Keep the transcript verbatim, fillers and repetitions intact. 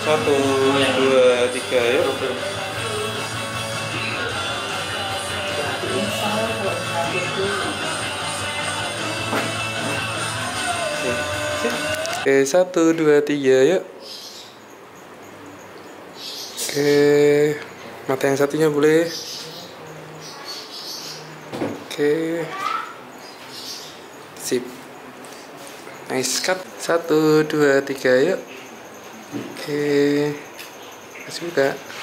Satu, dua, tiga, yuk. Oke, satu, dua, tiga, yuk. Oke, mata yang satunya boleh. Oke, sip. Nice cut. Satu, dua, tiga, yuk. Oke, kasih buka.